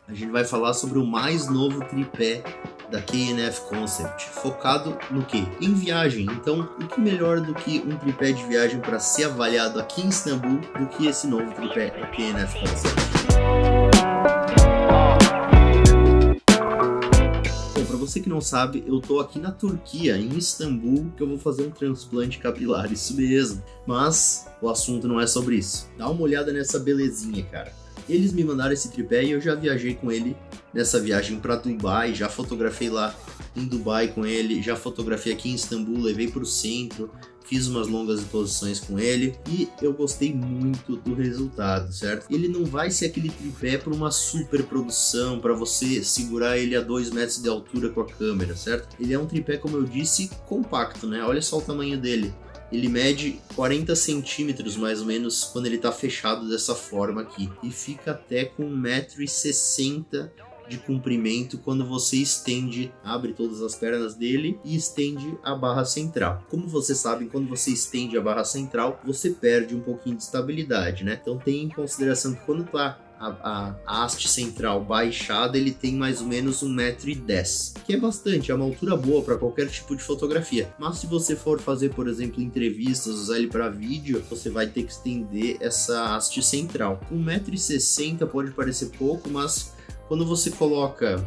a gente vai falar sobre o mais novo tripé da K&F Concept, focado no que? Em viagem. Então, o que melhor do que um tripé de viagem para ser avaliado aqui em Istambul do que esse novo tripé da K&F Concept? Bom, para você que não sabe, eu tô aqui na Turquia, em Istambul, que eu vou fazer um transplante capilar, isso mesmo. Mas o assunto não é sobre isso. Dá uma olhada nessa belezinha, cara. Eles me mandaram esse tripé e eu já viajei com ele nessa viagem para Dubai, já fotografei lá em Dubai com ele, já fotografei aqui em Istambul, levei para o centro, fiz umas longas exposições com ele e eu gostei muito do resultado, certo? Ele não vai ser aquele tripé para uma super produção, para você segurar ele a 2 metros de altura com a câmera, certo? Ele é um tripé, como eu disse, compacto, né? Olha só o tamanho dele. Ele mede 40 centímetros mais ou menos quando ele está fechado dessa forma aqui. E fica até com 1,60 m de comprimento quando você estende, abre todas as pernas dele e estende a barra central. Como vocês sabem, quando você estende a barra central, você perde um pouquinho de estabilidade, né? Então tenha em consideração que quando está a haste central baixada, ele tem mais ou menos 1,10 m, que é bastante, é uma altura boa para qualquer tipo de fotografia. Mas se você for fazer, por exemplo, entrevistas, usar ele para vídeo, você vai ter que estender essa haste central. 1,60 m pode parecer pouco, mas quando você coloca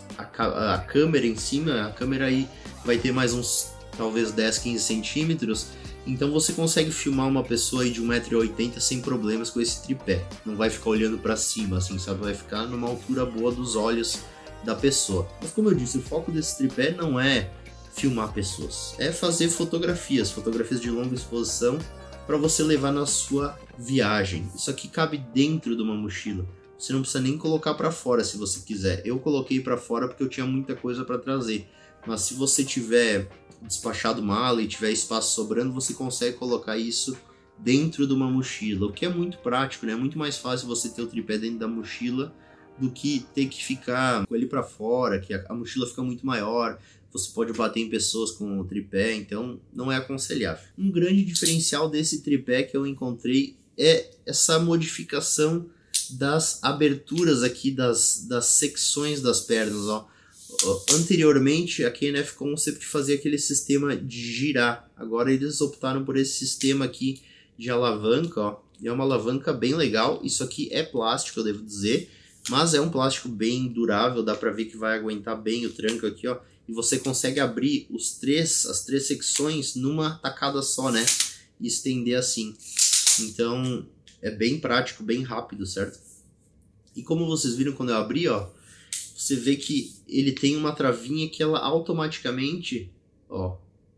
a câmera em cima, a câmera aí vai ter mais uns talvez 10, 15 centímetros. Então você consegue filmar uma pessoa aí de 1,80 m sem problemas com esse tripé. Não vai ficar olhando para cima, assim, sabe? Vai ficar numa altura boa dos olhos da pessoa. Mas como eu disse, o foco desse tripé não é filmar pessoas. É fazer fotografias de longa exposição para você levar na sua viagem. Isso aqui cabe dentro de uma mochila. Você não precisa nem colocar para fora se você quiser. Eu coloquei para fora porque eu tinha muita coisa para trazer. Mas se você tiver despachado mala e tiver espaço sobrando, você consegue colocar isso dentro de uma mochila, o que é muito prático, né? É muito mais fácil você ter o tripé dentro da mochila do que ter que ficar com ele para fora, que a mochila fica muito maior, você pode bater em pessoas com o tripé, então não é aconselhável. Um grande diferencial desse tripé que eu encontrei é essa modificação das aberturas aqui das secções das pernas, ó. Anteriormente a K&F Concept fazia aquele sistema de girar, agora eles optaram por esse sistema aqui de alavanca, ó. E é uma alavanca bem legal. Isso aqui é plástico, eu devo dizer, mas é um plástico bem durável, dá pra ver que vai aguentar bem o tranco aqui, ó. E você consegue abrir as três secções numa tacada só, né? E estender assim. Então é bem prático, bem rápido, certo? E como vocês viram quando eu abri, ó, você vê que ele tem uma travinha que ela automaticamente, ó,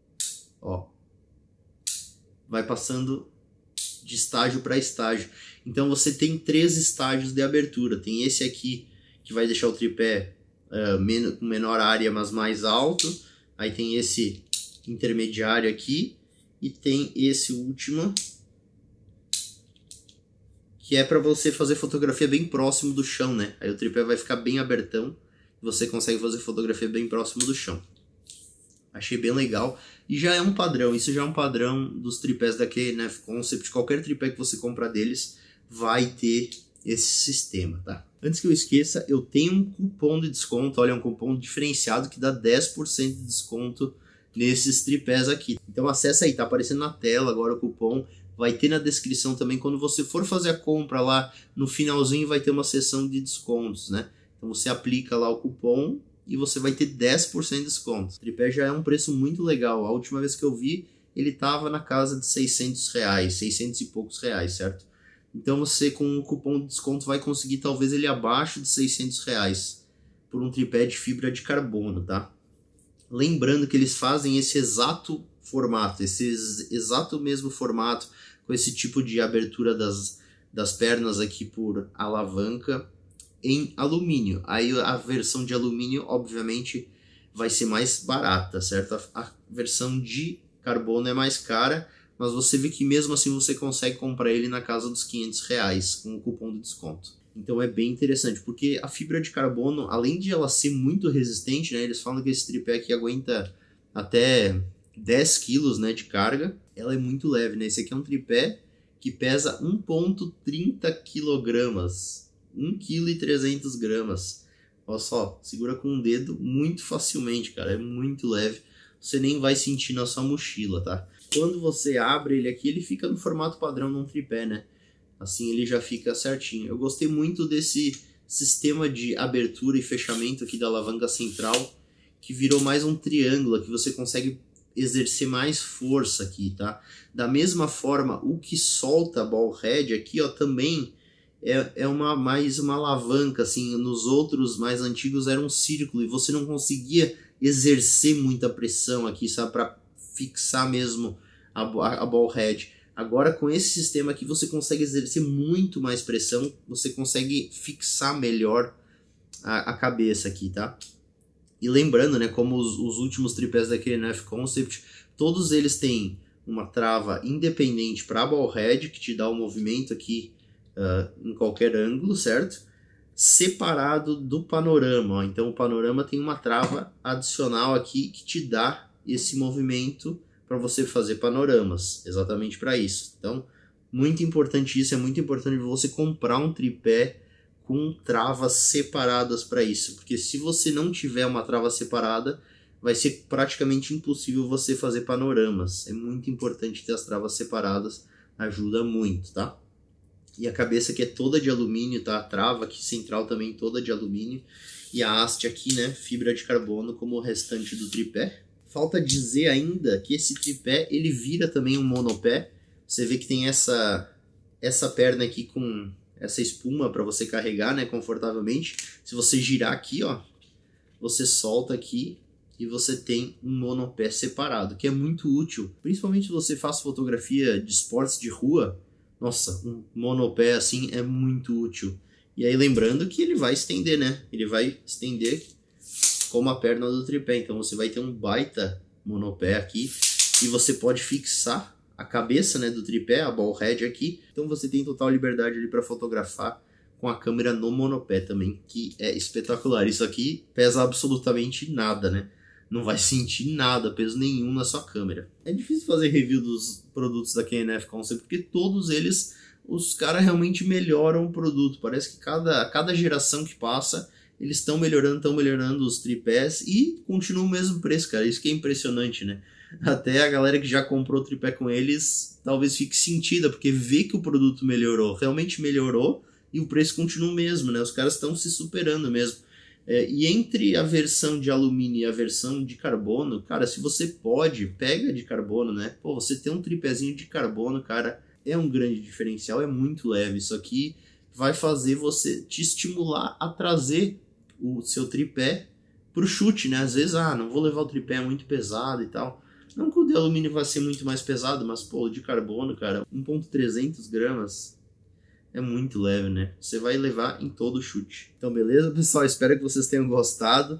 vai passando de estágio para estágio. Então você tem 3 estágios de abertura. Tem esse aqui que vai deixar o tripé com menor área, mas mais alto. Aí tem esse intermediário aqui e tem esse último, que é para você fazer fotografia bem próximo do chão, né? Aí o tripé vai ficar bem abertão e você consegue fazer fotografia bem próximo do chão. Achei bem legal e já é um padrão, isso já é um padrão dos tripés da K&F Concept. Qualquer tripé que você comprar deles vai ter esse sistema, tá? Antes que eu esqueça, eu tenho um cupom de desconto, olha, um cupom diferenciado que dá 10% de desconto nesses tripés aqui. Então acessa aí, tá aparecendo na tela agora o cupom. Vai ter na descrição também, quando você for fazer a compra lá, no finalzinho vai ter uma seção de descontos, né? Então você aplica lá o cupom e você vai ter 10% de desconto. O tripé já é um preço muito legal. A última vez que eu vi, ele estava na casa de R$600, 600 e poucos reais, certo? Então você com o cupom de desconto vai conseguir talvez ele abaixo de R$600 por um tripé de fibra de carbono, tá? Lembrando que eles fazem esse exato formato, esse exato mesmo formato, com esse tipo de abertura das pernas aqui por alavanca em alumínio. Aí a versão de alumínio, obviamente, vai ser mais barata, certo? A versão de carbono é mais cara, mas você vê que mesmo assim você consegue comprar ele na casa dos R$500 com o cupom de desconto. Então é bem interessante, porque a fibra de carbono, além de ela ser muito resistente, né, eles falam que esse tripé aqui aguenta até 10 quilos, né, de carga, ela é muito leve, né? Esse aqui é um tripé que pesa 1,30 kg. 1,3 kg. Olha só, segura com um dedo muito facilmente, cara, é muito leve. Você nem vai sentir na sua mochila, tá? Quando você abre ele aqui, ele fica no formato padrão num tripé, né? Assim ele já fica certinho. Eu gostei muito desse sistema de abertura e fechamento aqui da alavanca central, que virou mais um triângulo, que você consegue exercer mais força aqui, tá? Da mesma forma, o que solta a ball head aqui, ó, também é mais uma alavanca, assim. Nos outros mais antigos era um círculo e você não conseguia exercer muita pressão aqui, sabe, para fixar mesmo a ball head. Agora com esse sistema aqui você consegue exercer muito mais pressão, você consegue fixar melhor a cabeça aqui, tá? E lembrando, né, como os últimos tripés da KNF Concept, todos eles têm uma trava independente para a ball head, que te dá o movimento aqui em qualquer ângulo, certo? Separado do panorama, ó. Então o panorama tem uma trava adicional aqui que te dá esse movimento para você fazer panoramas, exatamente para isso. Então, muito importante isso, é muito importante você comprar um tripé com travas separadas para isso, porque se você não tiver uma trava separada, vai ser praticamente impossível você fazer panoramas. É muito importante ter as travas separadas, ajuda muito, tá? E a cabeça aqui é toda de alumínio, tá? A trava aqui central também toda de alumínio, e a haste aqui, né, fibra de carbono, como o restante do tripé. Falta dizer ainda que esse tripé, ele vira também um monopé. Você vê que tem essa perna aqui com essa espuma para você carregar, né, confortavelmente. Se você girar aqui, ó, você solta aqui e você tem um monopé separado, que é muito útil. Principalmente se você faz fotografia de esportes de rua, nossa, um monopé assim é muito útil. E aí lembrando que ele vai estender, né? Ele vai estender como a perna do tripé, então você vai ter um baita monopé aqui e você pode fixar a cabeça, né, do tripé, a ball head aqui, então você tem total liberdade ali para fotografar com a câmera no monopé também, que é espetacular. Isso aqui pesa absolutamente nada, né? Não vai sentir nada, peso nenhum na sua câmera. É difícil fazer review dos produtos da KNF Concept, porque todos eles, os caras realmente melhoram o produto. Parece que cada geração que passa, eles estão melhorando os tripés e continua o mesmo preço, cara. Isso que é impressionante, né? Até a galera que já comprou o tripé com eles talvez fique sentida, porque vê que o produto melhorou, realmente melhorou e o preço continua o mesmo, né? Os caras estão se superando mesmo. E entre a versão de alumínio e a versão de carbono, cara, se você pode, pega de carbono, né? Pô, você ter um tripézinho de carbono, cara, é um grande diferencial, é muito leve. Isso aqui vai fazer você te estimular a trazer o seu tripé pro chute, né? Às vezes, não vou levar o tripé, é muito pesado e tal. Não que o de alumínio vai ser muito mais pesado, mas, pô, o de carbono, cara, 1,300 gramas é muito leve, né? Você vai levar em todo o chute. Então, beleza, pessoal? Espero que vocês tenham gostado.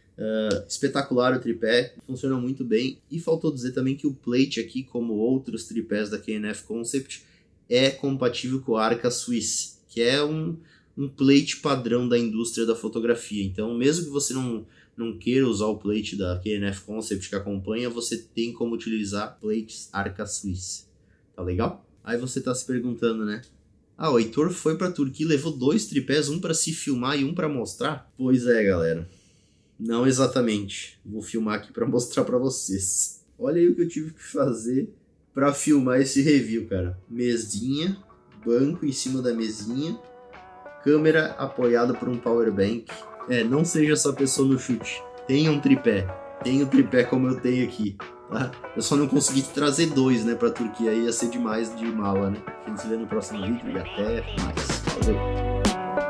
Espetacular o tripé, funciona muito bem. E faltou dizer também que o plate aqui, como outros tripés da KNF Concept, é compatível com a Arca Swiss, que é um plate padrão da indústria da fotografia. Então, mesmo que você não queira usar o plate da KNF Concept que acompanha, você tem como utilizar plates Arca Swiss. Tá legal? Aí você tá se perguntando, né? O Heitor foi pra Turquia e levou 2 tripés, um pra se filmar e um pra mostrar? Pois é, galera. Não exatamente. Vou filmar aqui pra mostrar pra vocês. Olha aí o que eu tive que fazer pra filmar esse review, cara. Mesinha, banco em cima da mesinha, câmera apoiada por um power bank. Não seja essa pessoa no chute. Tenha um tripé. Tenha um tripé como eu tenho aqui. Tá? Eu só não consegui trazer 2, né, pra Turquia. Aí ia ser demais de mala, né? A gente se vê no próximo vídeo e até mais. Valeu!